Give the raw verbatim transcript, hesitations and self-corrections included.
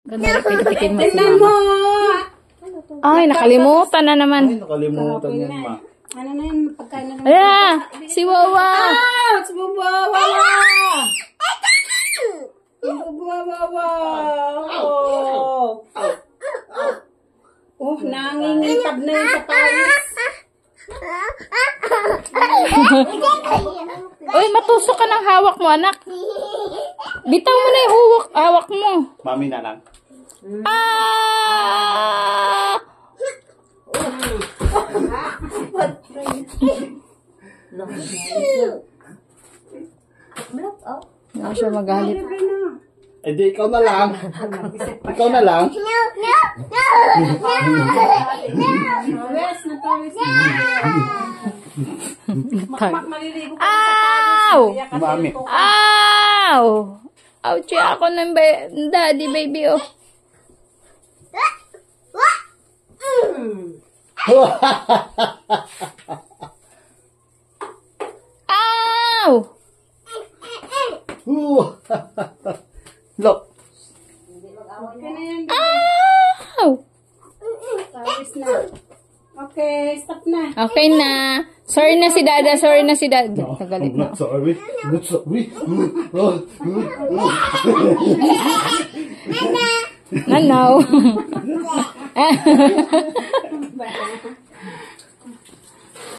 Ganda, pitipitin mo si Tingnan mo! mama. Ay, nakalimutan na naman. Ay, nakalimutan yan, ma. Ano na yun? Pagkain na naman. Ayan, si Wawa. Ah! Sububawa! Sububawa! Oh! Oh, nangingitab na yun sa pawis. Uy, matusok ka ng hawak mo, anak. Bitaw mo na yung hawak, hawak mo. Mami na lang. Ah! Hindi siya magalit. Eh di, ikaw na lang. Ikaw na lang. Pawis na pawis na. Makmak maliligo ka. Ow! Mami. Ow! Ouchie ako ng ba- daddy baby, oh. Ow! Look. Okay na yan. Ow! Pawis na. Okay, stop na. Okay na. Sorry na si Dada, sorry na si Dada. Nagalit I'm na. not sorry. I'm not sorry. Oh, Nanaw.